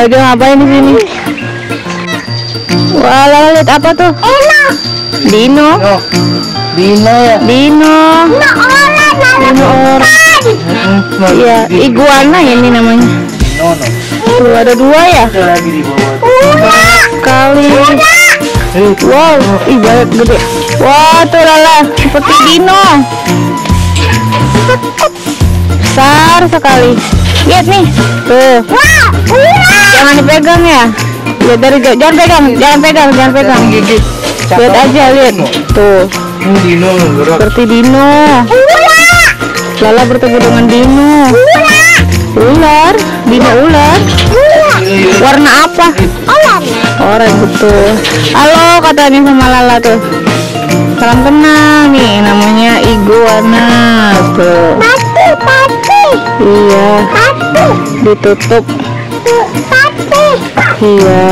Dia ngapain di sini? Wah, Lala lihat apa tuh? Dino. Dino ya. Dino orang. Iya, iguana ini namanya. Tuh ada 2 ya? Lagi di bawah. Kali. Wow, ih banyak gede. Wah, tuh Lala seperti dino. Besar sekali. Lihat nih. Tuh. Jangan dipegang ya. Lihat dari jauh. Jangan pegang. Gigit. Lihat aja, lihat. Tuh. Dino gerak. Seperti dino. Lala bertemu dengan dino. Ular. Dino ular. Warna apa? Oranye, betul. Halo katanya sama Lala tuh. Salam kenal nih, namanya iguana tuh. Iya. Ditutup. Iya.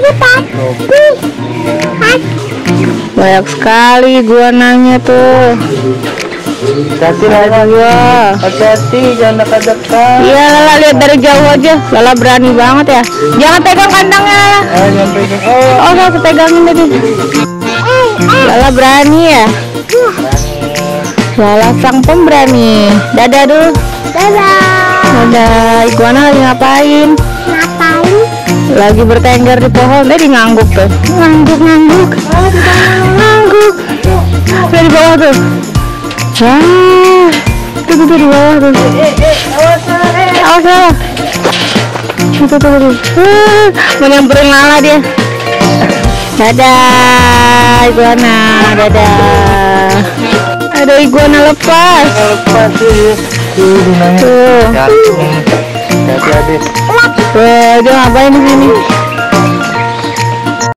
Banyak sekali iguananya tuh. Hati-hati, jangan dekat-dekat. Iya, Lala lihat dari jauh aja. Lala berani banget ya. Jangan pegang kandangnya, Lala. Jangan pegang. Oh, saya pegangin tadi. Lala berani ya. Lala sang pemberani. Dadah dulu. Dadah. Iguana lagi ngapain? Lagi bertengger di pohon. Tadi ngangguk tuh. Ngangguk. Dari bawah tuh. Wah, tuh di bawah tuh. Awas Lala. Tuh. Menyamperin Lala dia. Dadah, iguana. Dadah. Ada iguana lepas. Tuh, Tuh. hati-hati. Wah, dia ngapain di sini?